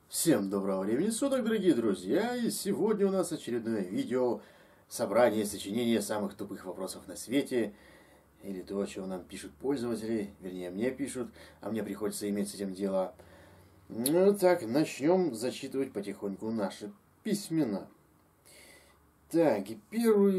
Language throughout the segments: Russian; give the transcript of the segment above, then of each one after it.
Всем доброго времени суток, дорогие друзья! И сегодня у нас очередное видео собрание сочинения самых тупых вопросов на свете. Или то, о чем нам пишут пользователи, вернее мне пишут, а мне приходится иметь с этим дело. Ну так, начнем зачитывать потихоньку наши письмена. Так, и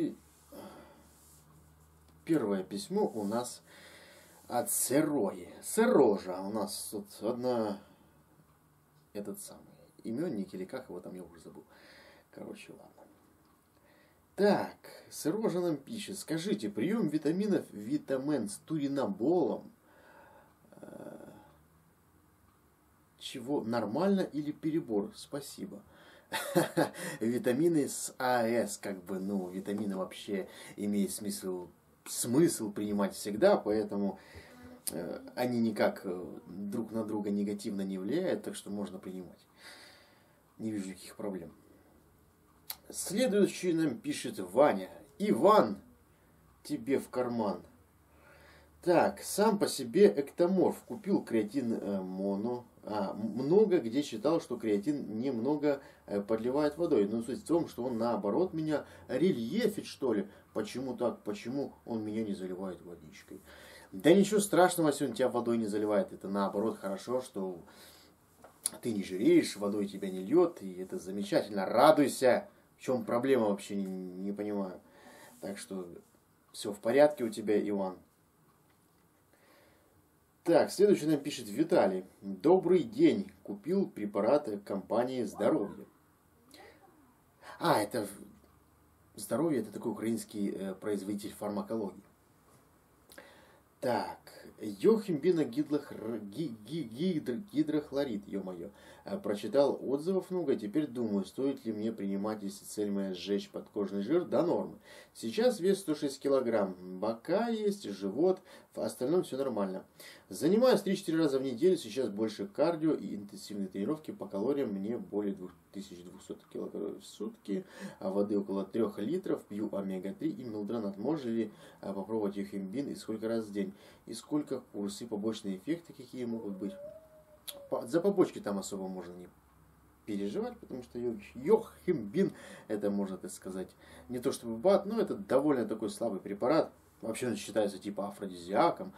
первое письмо у нас от Серои. Серожа у нас тут одна... этот самый именник, или как его там, я уже забыл. Короче, ладно. Так, Сережа нам пишет. Скажите, прием витаминов Витамен с туринаболом чего, нормально или перебор? Спасибо. Витамины с АС, как бы, ну, витамины вообще имеет смысл принимать всегда, поэтому они никак друг на друга негативно не влияют, так что можно принимать. Не вижу никаких проблем. Следующий нам пишет Ваня. Иван, тебе в карман. Так, сам по себе эктоморф. Купил креатин моно. Много где читал, что креатин немного подливает водой. Но суть в том, что он наоборот меня рельефит, что ли. Почему так? Почему он меня не заливает водичкой? Да ничего страшного, если он тебя водой не заливает. Это наоборот хорошо, что ты не жиреешь, водой тебя не льет. И это замечательно. Радуйся. В чем проблема вообще, не понимаю. Так что все в порядке у тебя, Иван. Так, следующий нам пишет Виталий. Добрый день. Купил препараты компании «Здоровье». Это «Здоровье» — это такой украинский производитель фармакологии. Так, гидрохлорид, ё-моё. Прочитал отзывов много, теперь думаю, стоит ли мне принимать, если цель моя сжечь подкожный жир до нормы. Сейчас вес 106 килограмм, бока есть, живот, в остальном все нормально. Занимаюсь 3-4 раза в неделю, сейчас больше кардио и интенсивные тренировки, по калориям мне более 2200 килокалорий в сутки, а воды около 3 литров, пью омега-3 и мелдронат. Можно ли попробовать йохимбин и сколько раз в день? И сколько курс, и побочные эффекты какие могут быть? За побочки там особо можно не переживать, потому что йохимбин, это можно так сказать, не то чтобы БАД, но это довольно такой слабый препарат. Вообще он считается типа афродизиаком.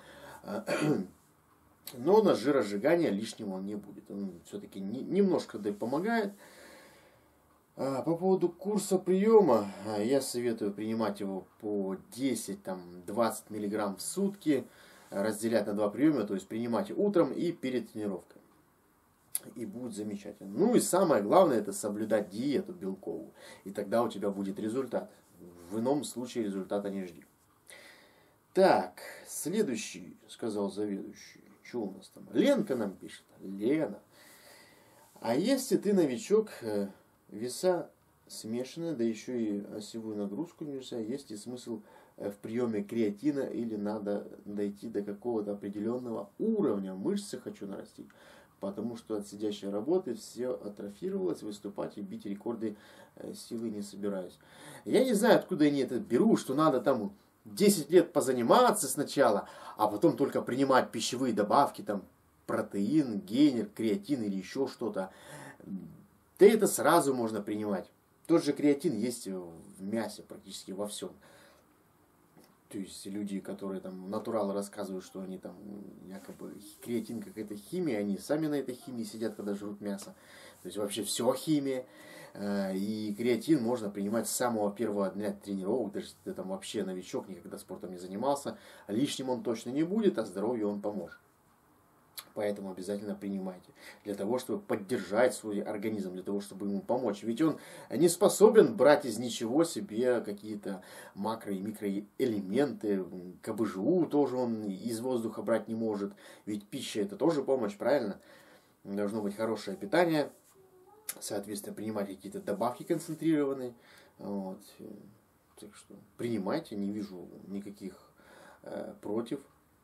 Но на жиросжигание лишнего он не будет. Он все-таки немножко помогает. По поводу курса приема, я советую принимать его по 10-20 мг в сутки, разделять на 2 приема, то есть принимать утром и перед тренировкой. И будет замечательно. Ну и самое главное, это соблюдать диету белковую. И тогда у тебя будет результат. В ином случае результата не жди. Так, следующий, сказал заведующий. Что у нас там? Ленка нам пишет. Лена. А если ты новичок, веса смешанные, да еще и осевую нагрузку нельзя, есть ли смысл в приеме креатина или надо дойти до какого-то определенного уровня? Мышцы хочу нарастить. Потому что от сидящей работы все атрофировалось, выступать и бить рекорды силы не собираюсь. Я не знаю, откуда они это берут, что надо там 10 лет позаниматься сначала, а потом только принимать пищевые добавки, там протеин, гейнер, креатин или еще что-то. Да это сразу можно принимать. Тот же креатин есть в мясе практически во всем. То есть люди, которые там натуралы рассказывают, что они там якобы креатин какая-то химия, они сами на этой химии сидят, когда жрут мясо. То есть вообще все химия. И креатин можно принимать с самого первого дня тренировок, даже если ты там вообще новичок, никогда спортом не занимался. Лишним он точно не будет, а здоровью он поможет. Поэтому обязательно принимайте. Для того, чтобы поддержать свой организм, для того, чтобы ему помочь. Ведь он не способен брать из ничего себе какие-то макро- и микроэлементы. КБЖУ тоже он из воздуха брать не может. Ведь пища это тоже помощь, правильно? Должно быть хорошее питание. Соответственно, принимать какие-то добавки концентрированные. Вот. Так что принимайте, не вижу никаких против.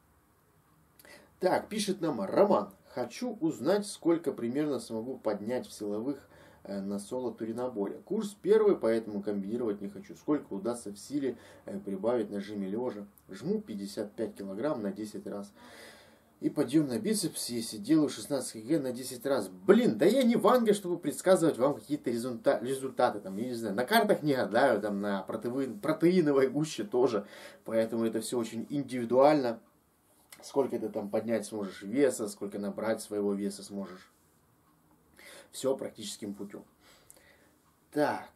Так, пишет нам Роман. Хочу узнать, сколько примерно смогу поднять в силовых на соло-туринаболе. Курс первый, поэтому комбинировать не хочу. Сколько удастся в силе прибавить на жиме лежа. Жму 55 килограмм на 10 раз. И подъем на бицепс, если делаю 16 кг на 10 раз. Блин, да я не Ванга, чтобы предсказывать вам какие-то результаты. Там, я не знаю, на картах не гадаю, там, на протеиновой гуще тоже. Поэтому это все очень индивидуально. Сколько ты там поднять сможешь веса, сколько набрать своего веса сможешь. Все практическим путем. Так.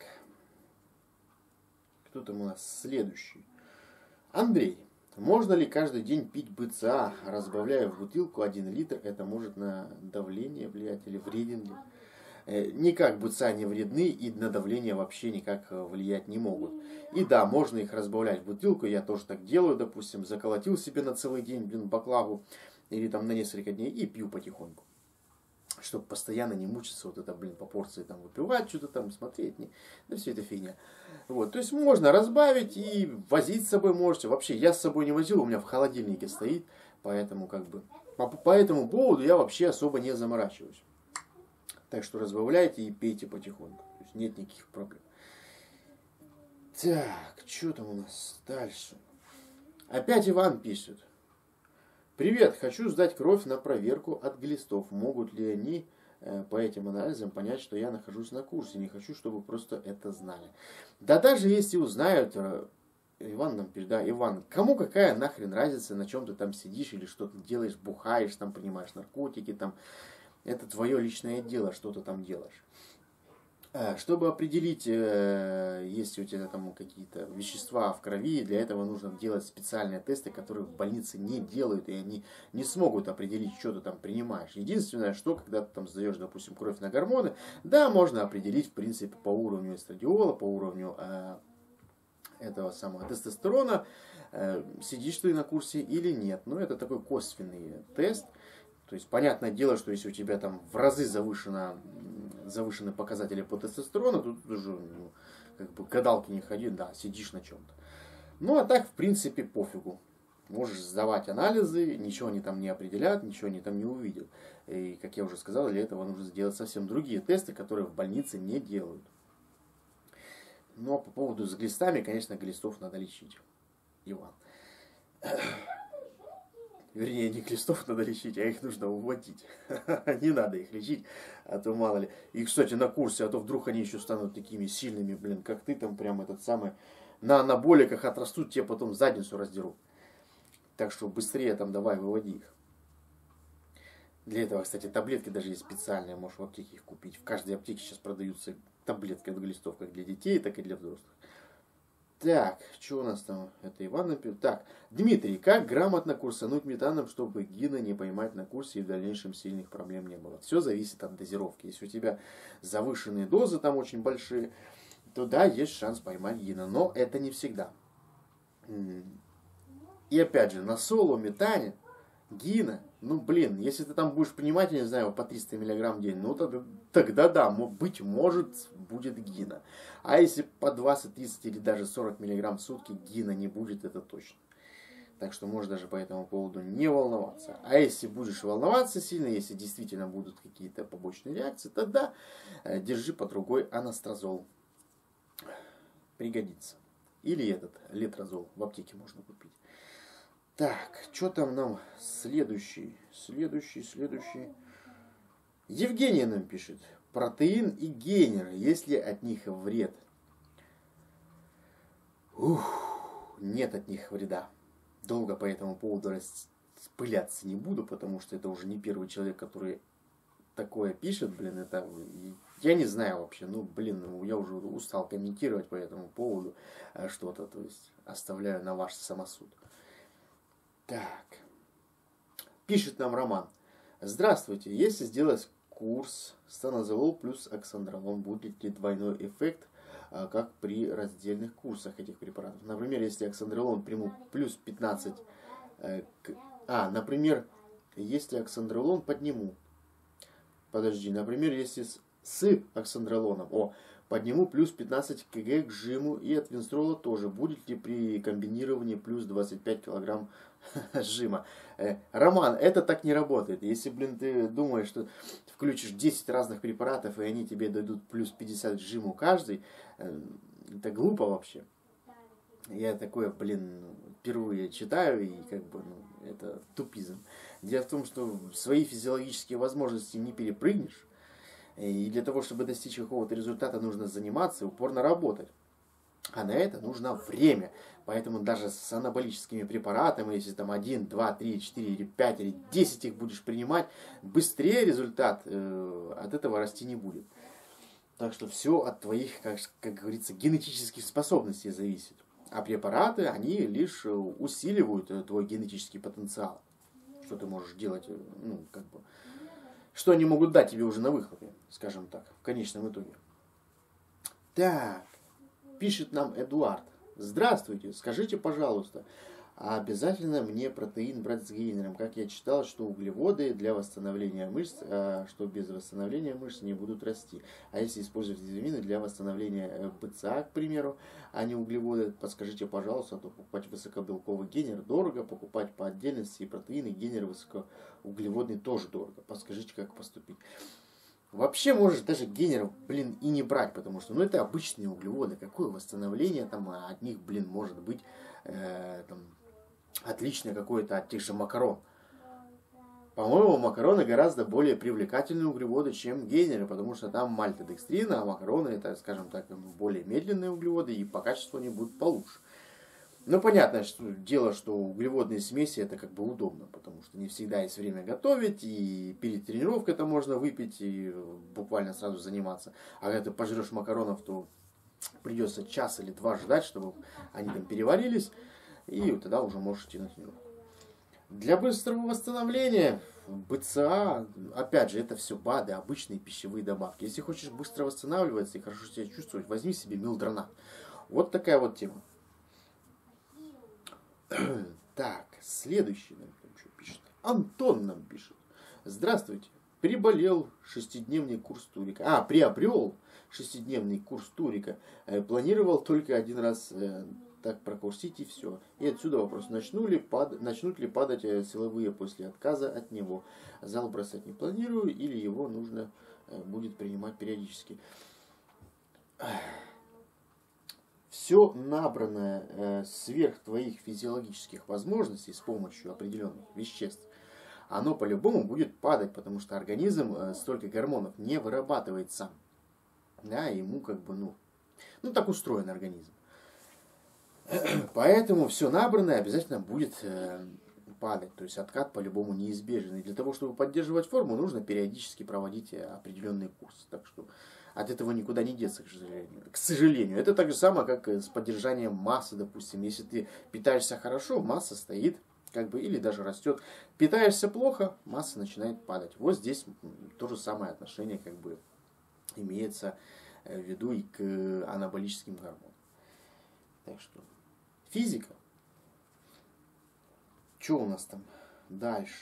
Кто там у нас следующий? Андрей. Можно ли каждый день пить БЦА, разбавляя в бутылку 1 литр? Это может на давление влиять или вреден ли? Никак БЦА не вредны и на давление вообще никак влиять не могут. И да, можно их разбавлять в бутылку, я тоже так делаю, допустим, заколотил себе на целый день, баклаву, или там на несколько дней и пью потихоньку. Чтобы постоянно не мучиться вот это, по порции там выпивать, что-то там смотреть, да все это фигня. Вот, то есть можно разбавить и возить с собой можете. Вообще, я с собой не возил, у меня в холодильнике стоит, поэтому по этому поводу я вообще особо не заморачиваюсь. Так что разбавляйте и пейте потихоньку. То есть нет никаких проблем. Так, что там у нас дальше? Опять Иван пишет. Привет, хочу сдать кровь на проверку от глистов. Могут ли они по этим анализам понять, что я нахожусь на курсе? Не хочу, чтобы просто это знали. Да даже если узнают, Иван нам пишет, да, Иван, кому какая нахрен разница, на чем ты там сидишь или что ты делаешь, бухаешь, там принимаешь наркотики, там, это твое личное дело, что ты там делаешь. Чтобы определить, есть у тебя там какие-то вещества в крови, для этого нужно делать специальные тесты, которые в больнице не делают, и они не смогут определить, что ты там принимаешь. Единственное, что когда ты там сдаешь, допустим, кровь на гормоны, да, можно определить, в принципе, по уровню эстрадиола, по уровню этого самого тестостерона, сидишь ты на курсе или нет. Но это такой косвенный тест. То есть, понятное дело, что если у тебя там в разы завышены показатели по тестостерону, тут уже гадалки не ходи, да, сидишь на чем-то. Ну, а так, в принципе, пофигу. Можешь сдавать анализы, ничего они там не определят, ничего они там не увидят. И, как я уже сказал, для этого нужно сделать совсем другие тесты, которые в больнице не делают. Но по поводу с глистами, конечно, глистов надо лечить. Иван. Вернее, не глистов надо лечить, а их нужно уводить. Не надо их лечить, а то мало ли. И, кстати, на курсе, а то вдруг они еще станут такими сильными, как ты там прям этот самый. На анаболиках отрастут, тебе потом задницу раздерут. Так что быстрее там давай, выводи их. Для этого, кстати, таблетки даже есть специальные, можешь в аптеке их купить. В каждой аптеке сейчас продаются таблетки от глистов, как для детей, так и для взрослых. Так, что у нас там? Это Иван написал. Так, Дмитрий, как грамотно курсануть метаном, чтобы гина не поймать на курсе и в дальнейшем сильных проблем не было? Все зависит от дозировки. Если у тебя завышенные дозы там очень большие, то да, есть шанс поймать гина. Но это не всегда. И опять же, на соло-метане гина, если ты там будешь принимать, я не знаю, по 300 мг в день, тогда да, быть может, будет гина. А если по 20, 30 или даже 40 мг в сутки гина не будет, это точно. Так что можешь даже по этому поводу не волноваться. А если будешь волноваться сильно, если действительно будут какие-то побочные реакции, тогда держи под рукой анастрозол. Пригодится. Или этот летрозол в аптеке можно купить. Так, что там нам следующий? Евгений нам пишет. Протеин и гейнеры, есть ли от них вред? Нет от них вреда. Долго по этому поводу распыляться не буду, потому что это уже не первый человек, который такое пишет, это... Я не знаю вообще, я уже устал комментировать по этому поводу что-то, то есть оставляю на ваш самосуд. Так. Пишет нам Роман. Здравствуйте. Если сделать курс станозолол плюс оксандролон, будет ли двойной эффект, как при раздельных курсах этих препаратов? Например, если оксандролон приму плюс 15... например, если оксандролон подниму. Например, если с оксандролоном. Подниму плюс 15 кг к жиму и от винстрола тоже. Будет ли при комбинировании плюс 25 кг жима? Роман, это так не работает. Если, ты думаешь, что включишь 10 разных препаратов, и они тебе дадут плюс 50 к жиму каждый, это глупо вообще. Я такое, впервые читаю, и это тупизм. Дело в том, что свои физиологические возможности не перепрыгнешь. И для того, чтобы достичь какого-то результата, нужно заниматься и упорно работать. А на это нужно время. Поэтому даже с анаболическими препаратами, если там 1, 2, 3, 4 или 5 или 10 их будешь принимать, быстрее результат от этого расти не будет. Так что все от твоих, как говорится, генетических способностей зависит. А препараты, они лишь усиливают твой генетический потенциал. Что ты можешь делать, ну, как бы, что они могут дать тебе уже на выходе, скажем так, в конечном итоге. Так, пишет нам Эдуард. Здравствуйте, скажите, пожалуйста, а обязательно мне протеин брать с гейнером? Как я читал, что углеводы для восстановления мышц, что без восстановления мышц не будут расти. А если использовать витамины для восстановления БЦА, к примеру, а не углеводы, подскажите, пожалуйста, а то покупать высокобелковый гейнер дорого, покупать по отдельности и протеины, гейнер высокоуглеводный тоже дорого. Подскажите, как поступить. Вообще можешь даже гейнеров, и не брать, потому что, это обычные углеводы. Какое восстановление там от них, может быть, отличное какое-то от тех же макарон. По-моему, макароны гораздо более привлекательные углеводы, чем гейнеры, потому что там мальтодекстрин, а макароны это, скажем так, более медленные углеводы, и по качеству они будут получше. Но понятно, что углеводные смеси это как бы удобно, потому что не всегда есть время готовить, и перед тренировкой это можно выпить и буквально сразу заниматься. А когда ты пожрешь макаронов, то придется час или два ждать, чтобы они там переварились, и тогда уже можешь идти на тренировку. Для быстрого восстановления БЦА, опять же, это все БАДы, обычные пищевые добавки. Если хочешь быстро восстанавливаться и хорошо себя чувствовать, возьми себе милдронат. Вот такая вот тема. Так, следующий нам что пишет. Антон нам пишет. Здравствуйте. Приобрел 6-дневный курс турика. Планировал только один раз так прокурсить и все. И отсюда вопрос. Начнут ли падать силовые после отказа от него? Зал бросать не планирую или его нужно будет принимать периодически? Все набранное сверх твоих физиологических возможностей с помощью определенных веществ, оно по-любому будет падать, потому что организм столько гормонов не вырабатывает сам. Да, ему так устроен организм. Поэтому все набранное обязательно будет падать. То есть откат по-любому неизбежен. И для того, чтобы поддерживать форму, нужно периодически проводить определенный курс. Так что от этого никуда не деться, к сожалению. Это так же самое, как с поддержанием массы, допустим. Если ты питаешься хорошо, масса стоит, или даже растет. Питаешься плохо, масса начинает падать. Вот здесь то же самое отношение имеется в виду и к анаболическим гормонам. Так что физика. Что у нас там дальше?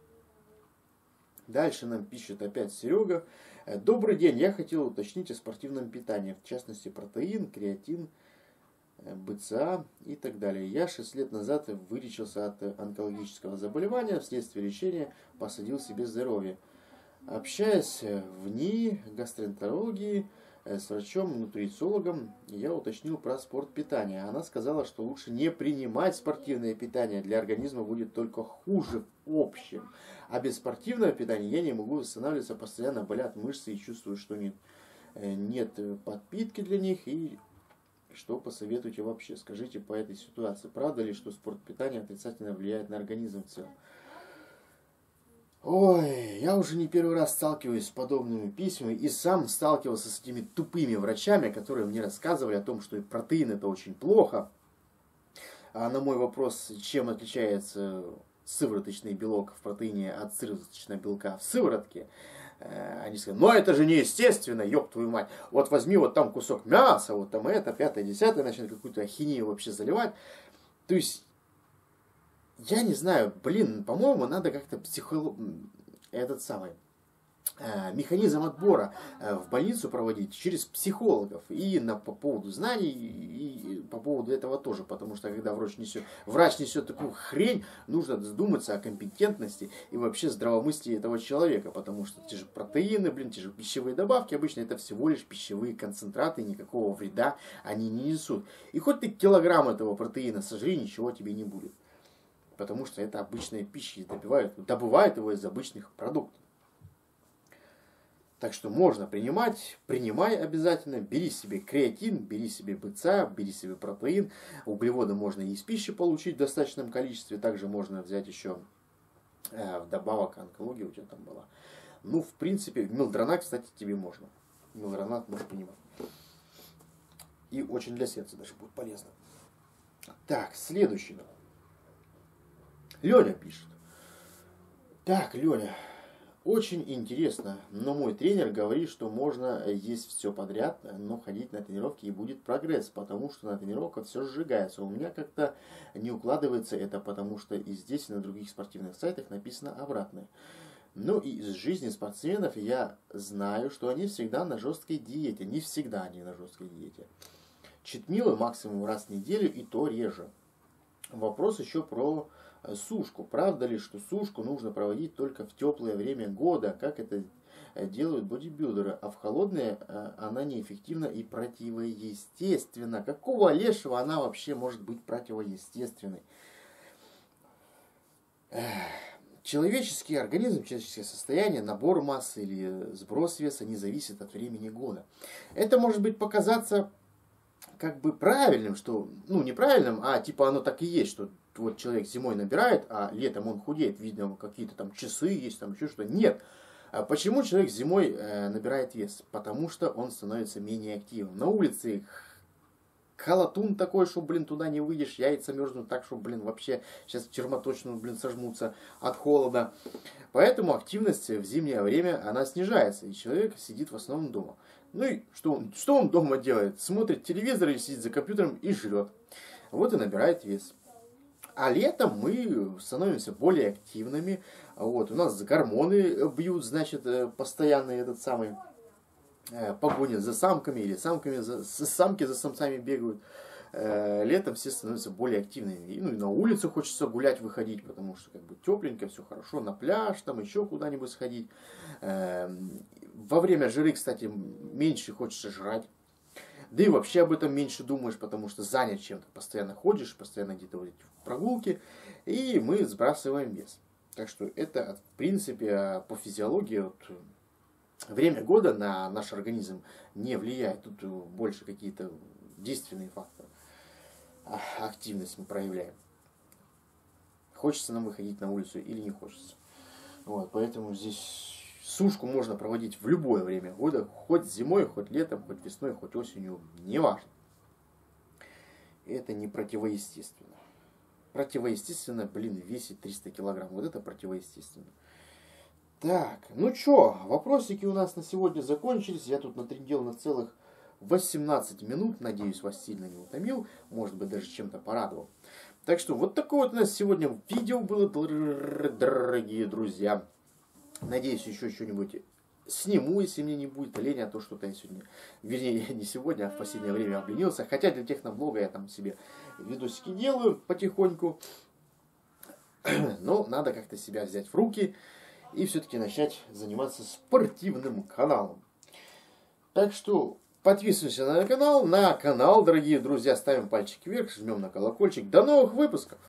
Дальше нам пишет опять Серега. Добрый день, я хотел уточнить о спортивном питании, в частности протеин, креатин, БЦА и так далее. Я 6 лет назад вылечился от онкологического заболевания, вследствие лечения посадил себе здоровье. Общаясь в НИИ гастроэнтерологии с врачом-нутрициологом, я уточнил про спортпитание. Она сказала, что лучше не принимать спортивное питание, для организма будет только хуже в общем. А без спортивного питания я не могу восстанавливаться, постоянно болят мышцы и чувствую, что нет подпитки для них. И что посоветуете вообще? Скажите по этой ситуации, правда ли, что спортпитание отрицательно влияет на организм в целом? Ой, я уже не первый раз сталкиваюсь с подобными письмами и сам сталкивался с этими тупыми врачами, которые мне рассказывали о том, что и протеин это очень плохо. А на мой вопрос, чем отличается сывороточный белок в протеине от сывороточного белка в сыворотке, они сказали, это же неестественно, ёб твою мать. Вот возьми вот там кусок мяса, вот там это, 5-10, начнут какую-то ахинею вообще заливать. То есть, я не знаю, по-моему, надо как-то механизм отбора в больницу проводить через психологов. И по поводу знаний, и по поводу этого тоже. Потому что, когда врач несет такую хрень, нужно задуматься о компетентности и вообще здравомыслии этого человека. Потому что те же протеины, те же пищевые добавки, обычно это всего лишь пищевые концентраты, никакого вреда они не несут. И хоть ты килограмм этого протеина сожри, ничего тебе не будет. потому что это обычная пища, и добывают его из обычных продуктов. Так что можно принимать, принимай обязательно, бери себе креатин, бери себе БЦА, бери себе протеин. Углеводы можно и из пищи получить в достаточном количестве, также можно взять еще вдобавок, онкология у тебя там была. Ну, в принципе, милдронат, кстати, тебе можно. Милдронат можешь принимать. И очень для сердца даже будет полезно. Так, следующий. Леня пишет. Так, Леня, очень интересно, но мой тренер говорит, что можно есть все подряд, но ходить на тренировки и будет прогресс, потому что на тренировках все сжигается. У меня как-то не укладывается это, потому что и здесь, и на других спортивных сайтах написано обратное. Ну и из жизни спортсменов я знаю, что они всегда на жесткой диете. Не всегда они на жесткой диете. Читмилы максимум раз в неделю, и то реже. Вопрос еще про сушку. Правда ли, что сушку нужно проводить только в теплое время года, как это делают бодибилдеры, а в холодное она неэффективна и противоестественна? Какого лешего она вообще может быть противоестественной? Человеческий организм, человеческое состояние, набор массы или сброс веса не зависит от времени года. Это может быть показаться как бы правильным, что, ну, неправильным, а типа оно так и есть, что вот человек зимой набирает, а летом он худеет, видно, какие-то там часы есть, там еще что-то. Нет. А почему человек зимой набирает вес? Потому что он становится менее активным. На улице холотун такой, что, блин, туда не выйдешь, яйца мерзнут так, что, блин, вообще сейчас червоточину, блин, сожмутся от холода. Поэтому активность в зимнее время, она снижается, и человек сидит в основном дома. Ну и что он дома делает? Смотрит телевизор и сидит за компьютером и жрет. Вот и набирает вес. А летом мы становимся более активными. Вот, у нас гормоны бьют, значит, постоянно этот самый погоня за самками или самки за самцами бегают. Летом все становятся более активными. Ну и на улицу хочется гулять, выходить, потому что как бы тепленько, все хорошо, на пляж, там еще куда-нибудь сходить. Во время жары, кстати, меньше хочется жрать. Да и вообще об этом меньше думаешь, потому что занят чем-то. Постоянно ходишь, постоянно где-то вот эти прогулки, и мы сбрасываем вес. Так что это, в принципе, по физиологии вот, время года на наш организм не влияет. Тут больше какие-то действенные факторы. Активность мы проявляем. Хочется нам выходить на улицу или не хочется. Вот, поэтому здесь сушку можно проводить в любое время года, хоть зимой, хоть летом, хоть весной, хоть осенью, неважно. Это не противоестественно. Противоестественно, блин, весит 300 килограмм. Вот это противоестественно. Так, ну чё, вопросики у нас на сегодня закончились. Я тут натрындел на целых 18 минут. Надеюсь, вас сильно не утомил. Может быть, даже чем-то порадовал. Так что вот такое вот у нас сегодня видео было, дорогие друзья. Надеюсь, еще что-нибудь сниму, если мне не будет лень, а то что-то я сегодня, вернее, не сегодня, а в последнее время обленился. Хотя для техноблога я там себе видосики делаю потихоньку. Но надо как-то себя взять в руки и все-таки начать заниматься спортивным каналом. Так что подписываемся на канал, дорогие друзья, ставим пальчик вверх, жмем на колокольчик. До новых выпусков!